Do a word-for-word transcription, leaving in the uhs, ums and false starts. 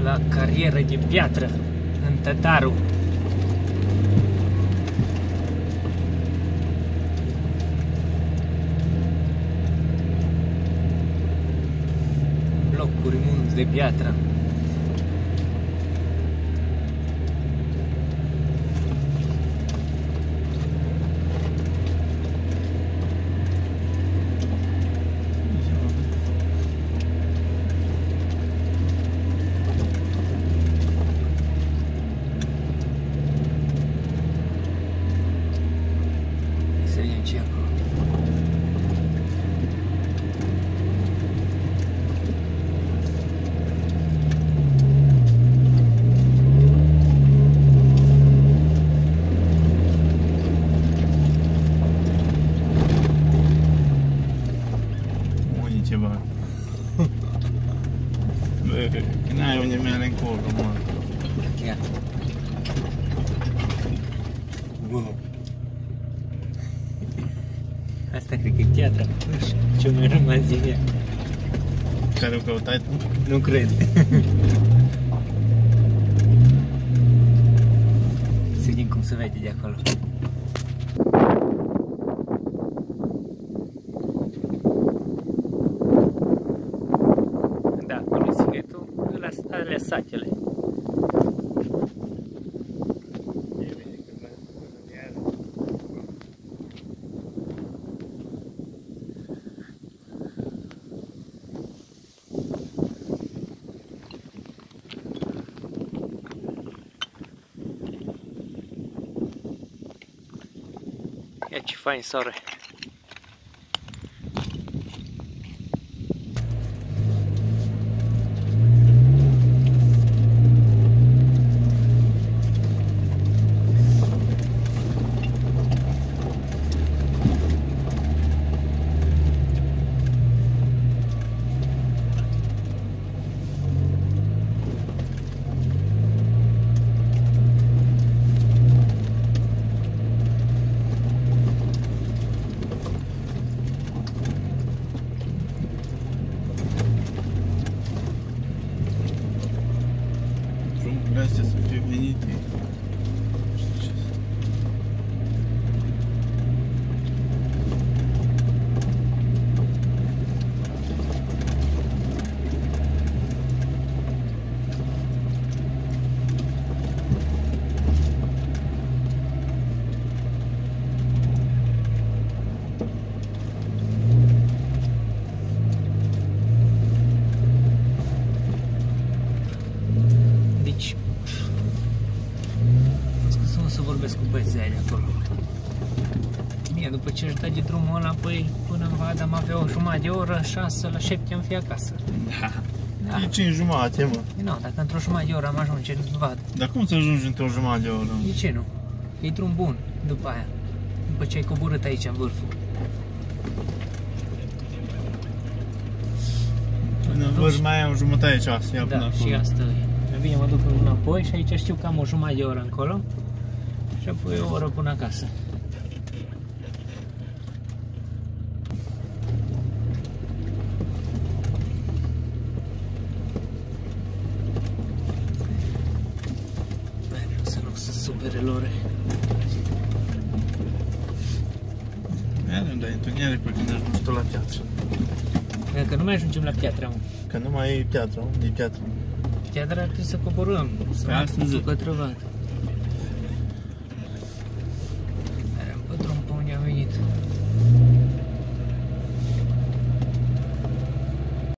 la carieră de piatră în Tătaru. Blocuri munți de piatră. Să vedem ce e acolo. Ceva. Bă, că n-ai unde merge încolo, mă. Ia. Wow. Asta cred că e piatra. Nu știu ce mai rămas din ea. Care o căutai tu? Nu cred. Să vedem cum se vede de acolo. Da, acolo e secretul, alea satele. Ia ce fain soare. Drumurile astea să fie venite. Nu știu ce să... Deci, scuză-mă să vorbesc cu băieții aia de acolo. Mie, după ce își dă de drumul ăla, păi, până în Vad am avea o jumătate de oră, șase la șapte am fi acasă. Da. Da. E cinci jumate, mă. Nu, dacă într-o jumătate de oră am ajunge în Vad. Dar cum să ajungi într-o jumătate de oră? De ce nu? E drum bun după aia. După ce ai coborât aici în vârful. Până în vârf mai ai o jumătate de ceas, ia până Da, acolo. și asta e. Bine, mă duc înapoi și aici știu că am o jumătate de oră încolo. Și apoi o oră până acasă. Mereu să nu se supere lor. Mereu, dar întâlnire pe când ajungi tu la piatră. Că nu mai ajungem la piatra, mă. Că nu mai e piatră, unde e piatră? Piatra trebuie să coborâm. Să Pe asta zic. către Vad.